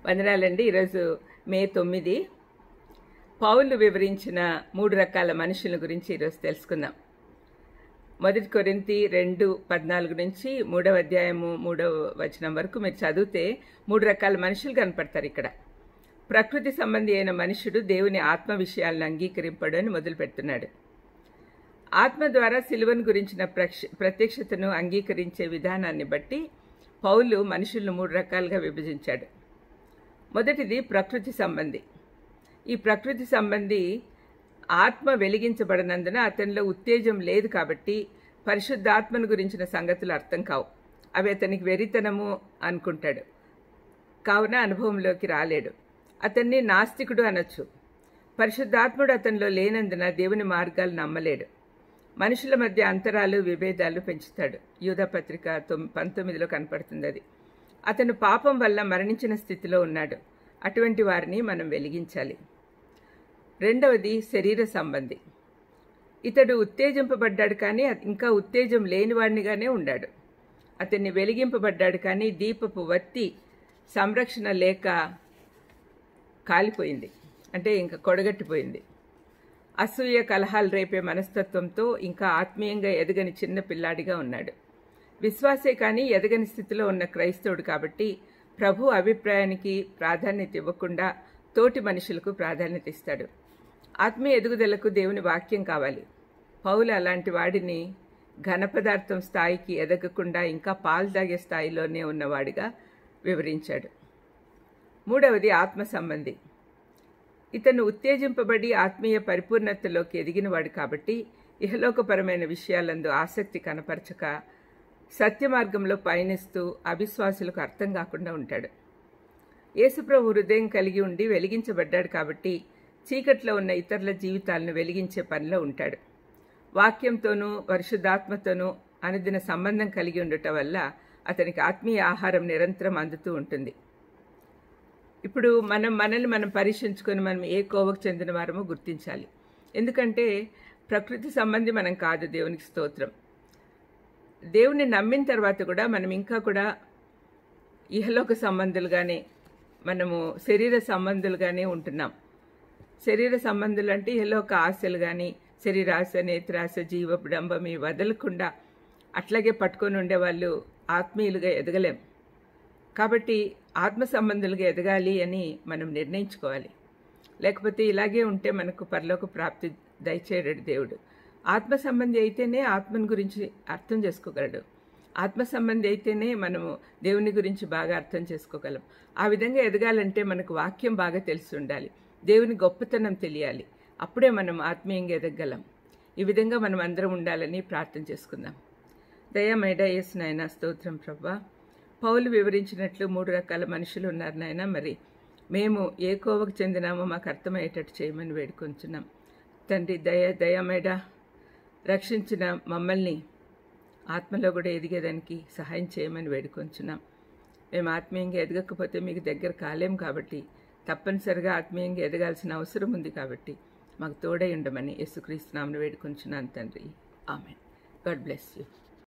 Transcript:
వందనాలండి. ఈరోజు మే 9 పౌలు వివరించిన 3 రకాల మనుషుల గురించి ఈరోజు తెలుసుకుందాం. 1 కొరింథీ 2:14 నుంచి 3వ అధ్యాయము 3వ వచనం వరకు మీరు చదివితే 3 రకాల మనుషులు కనపడతారు. ఇక్కడ ప్రకృతి సంబంధి అయిన మనుషుడు దేవుని ఆత్మ విషయాలను అంగీకరింపడు అని మొదలు పెడుతున్నాడు. ఆత్మ ద్వారా సిలువను గురించిన ప్రత్యక్షతను అంగీకరించే విధానాన్ని బట్టి పౌలు మనుషులను 3 రకాలుగా విభజించాడు. మొదటిది ప్రకృతి సంబంధి. ఈ ప్రకృతి సంబంధి ఆత్మ వెలిగించబడనందున అతనిలో ఉత్తేజం లేదు కాబట్టి పరిశుద్ధాత్మను గురించిన సంగతులు అర్థం కావు. అవి అతనికి వెరితనము అనుకుంటాడు, కావున అనుభవంలోకి రాలేడు. అతన్ని నాస్తికుడు అనొచ్చు. పరిశుద్ధాత్ముడు అతనిలో లేనందున దేవుని మార్గాలు నమ్మలేడు. మనుషుల మధ్య అంతరాలు విభేదాలు పెంచుతాడు. యూదాపత్రిక 19లో కనపడుతుంది అది. అతను పాపం వల్ల మరణించిన స్థితిలో ఉన్నాడు. అటువంటి వారిని మనం వెలిగించాలి. రెండవది శరీర సంబంధి. ఇతడు ఉత్తేజింపబడ్డాడు కానీ ఇంకా ఉత్తేజం లేనివాడినిగానే ఉన్నాడు. అతన్ని వెలిగింపబడ్డాడు కానీ దీపపు వత్తి సంరక్షణ లేక కాలిపోయింది, అంటే ఇంకా కొడగట్టిపోయింది. అసూయ కలహాలు రేపే మనస్తత్వంతో ఇంకా ఆత్మీయంగా ఎదగని చిన్న పిల్లాడిగా ఉన్నాడు. విశ్వాసే కానీ ఎదగని స్థితిలో ఉన్న క్రైస్తవుడు కాబట్టి ప్రభు అభిప్రాయానికి ప్రాధాన్యత ఇవ్వకుండా తోటి మనుషులకు ప్రాధాన్యత ఇస్తాడు. ఆత్మీయ ఎదుగుదలకు దేవుని వాక్యం కావాలి. పౌలు అలాంటి వాడిని ఘనపదార్థం స్థాయికి ఎదగకుండా ఇంకా పాలు తాగే స్థాయిలోనే ఉన్నవాడిగా వివరించాడు. మూడవది ఆత్మ సంబంధి. ఇతను ఉత్తేజింపబడి ఆత్మీయ పరిపూర్ణతలోకి ఎదిగినవాడు కాబట్టి ఇహలోకపరమైన విషయాలందు ఆసక్తి కనపరచక సత్య మార్గంలో పయనిస్తూ అవిశ్వాసులకు అర్థం కాకుండా ఉంటాడు. యేసుప్రభు హృదయం కలిగి ఉండి వెలిగించబడ్డాడు కాబట్టి చీకట్లో ఉన్న ఇతరుల జీవితాలను వెలిగించే పనిలో ఉంటాడు. వాక్యంతోనూ పరిశుద్ధాత్మతోనూ అనుదిన సంబంధం కలిగి ఉండటం వల్ల అతనికి ఆత్మీయ ఆహారం నిరంతరం అందుతూ ఉంటుంది. ఇప్పుడు మనల్ని మనం పరీక్షించుకొని మనం ఏ కోవకు చెందిన వారమో గుర్తించాలి. ఎందుకంటే ప్రకృతి సంబంధి మనం కాదు. దేవునికి స్తోత్రం. దేవుని నమ్మిన తర్వాత కూడా మనం ఇంకా కూడా ఇహలోక సంబంధులుగానే, మనము శరీర సంబంధులుగానే ఉంటున్నాం. శరీర సంబంధులు అంటే ఇహలోక ఆశలు కానీ, శరీరాశ, నేత్రాశ, జీవడంబం ఇవి వదలకుండా అట్లాగే పట్టుకొని ఉండేవాళ్ళు ఆత్మీయులుగా ఎదగలేం. కాబట్టి ఆత్మ సంబంధులుగా ఎదగాలి అని మనం నిర్ణయించుకోవాలి. లేకపోతే ఇలాగే ఉంటే మనకు పరలోక ప్రాప్తి దయచేయడు దేవుడు. ఆత్మ సంబంధి అయితేనే ఆత్మని గురించి అర్థం చేసుకోగలడు. ఆత్మ సంబంధి అయితేనే మనము దేవుని గురించి బాగా అర్థం చేసుకోగలం. ఆ విధంగా ఎదగాలంటే మనకు వాక్యం బాగా తెలిసి ఉండాలి. దేవుని గొప్పతనం తెలియాలి. అప్పుడే మనం ఆత్మీయంగా ఎదగలం. ఈ విధంగా మనం అందరం ఉండాలని ప్రార్థన చేసుకుందాం. దయామేడ యేసు నాయన స్తోత్రం ప్రభా. పౌలు వివరించినట్లు 3 రకాల మనుషులు ఉన్నారు నాయన. మరి మేము ఏ కోవకు చెందినామో మాకు అర్థమయ్యేటట్టు చేయమని వేడుకొంచున్నాం తండ్రి. దయామేడ రక్షించిన మమ్మల్ని ఆత్మలో కూడా ఎదిగేదానికి సహాయం చేయమని వేడుకొంచున్నాం. మేము ఆత్మీయంగా ఎదగకపోతే మీకు దగ్గర కాలేం కాబట్టి తప్పనిసరిగా ఆత్మీయంగా ఎదగాల్సిన అవసరం ఉంది కాబట్టి మాకు తోడై ఉండమని యేసుక్రీస్తు నామమున వేడుకొంచున్నాను తండ్రి. ఆమేన్. God bless you.